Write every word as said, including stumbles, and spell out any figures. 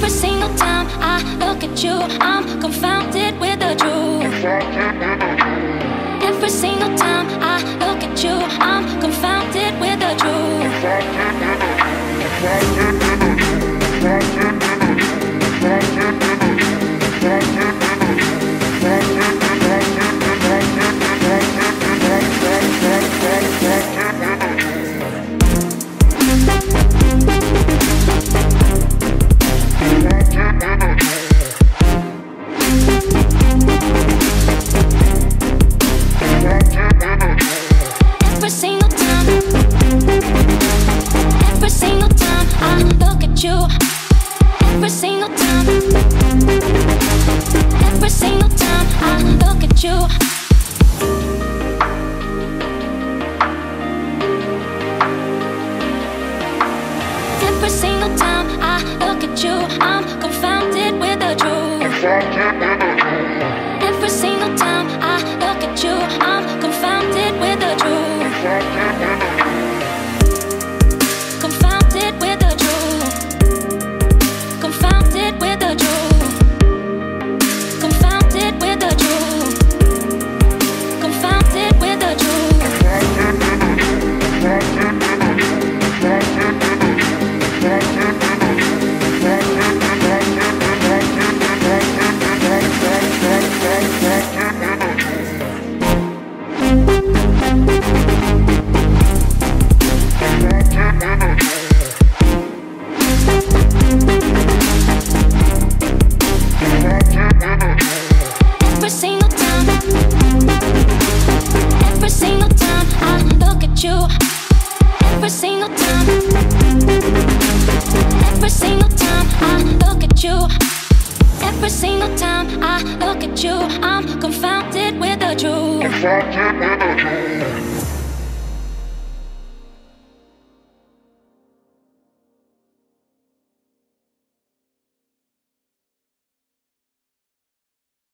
Every single time I look at you, I'm confounded with the truth. Every single time I look at you, I'm confounded with the truth. Every single time, every single time I look at you, every single time, every single time I look at you. Every single time I look at you, I'm confounded with the truth. Every single time I look at you, I'm confounded with the truth. Confounded with the truth. Confounded with the truth. Confounded with the truth. Confounded with the truth. Every single time, every single time I look at you, every single time, every single time I look at you, every single time I look at you, I'm confounded with the truth.